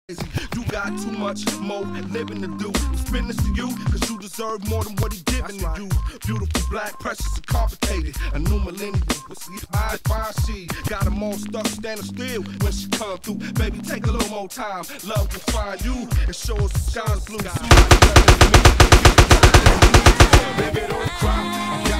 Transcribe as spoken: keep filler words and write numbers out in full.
You got too much more living to do. Spend this to you, cause you deserve more than what he giving to you. Beautiful, black, precious, and complicated. A new millennium, I find she got them all stuck standing still when she come through. Baby, take a little more time. Love will find you and show us the sky's blue. Baby, don't cry.